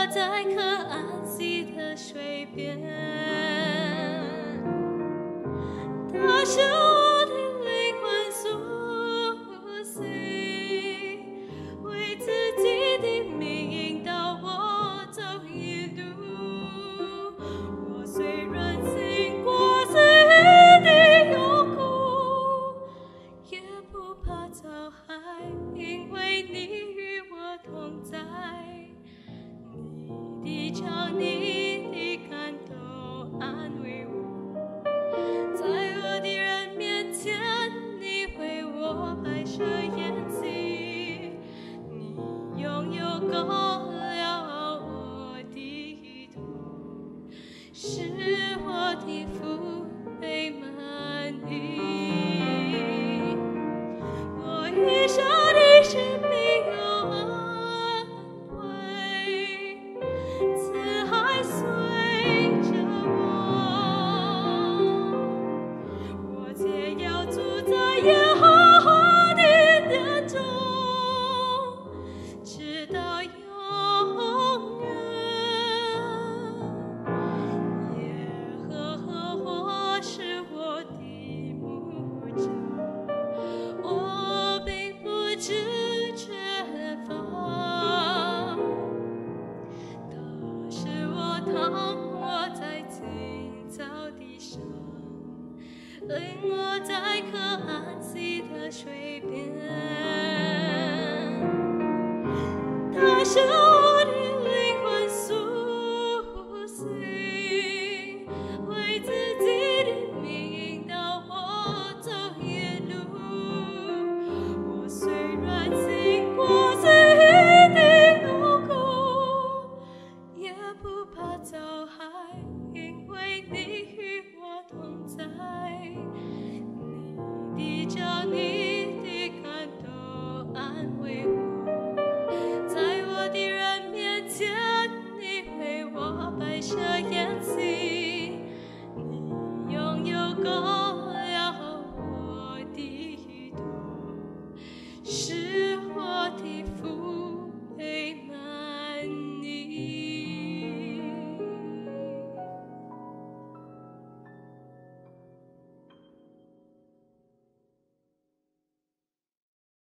在可安息的水边，他是我的灵魂苏醒，为自己的名引导我走一路。我虽然经过死的幽谷，也不怕遭害，因为你与我同在。你的杖，你的竿都安慰我，在我的人面前，你为我摆设筵席，你拥有高了我的头，使我的腹背满溢。我遇上的是必有恩惠，慈爱随着我，我且要住在耶和华的殿中，直到永远。耶和华是我的牧者，我并不致缺乏。他使我躺卧在青草地上，领我在可安息的水边。他是